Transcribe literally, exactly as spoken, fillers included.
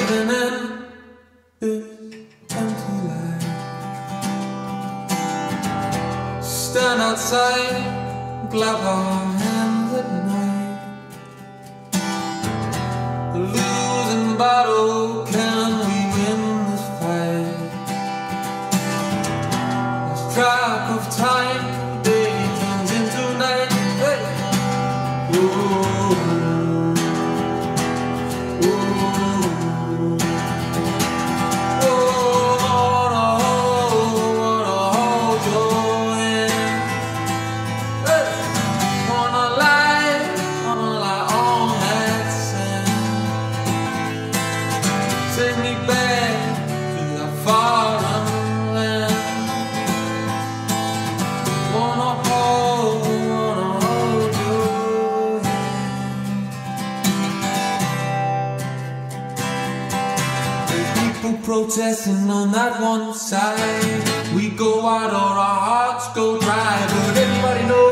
living in this empty life. Stand outside, clap our hands at night. The losing battle, can we win this fight? Lost track of time, day turns into night. Hey! Ooh. Take me back to that foreign land. Wanna hold, wanna hold your hand. The people protesting on that one side. We go out or our hearts go dry, but everybody knows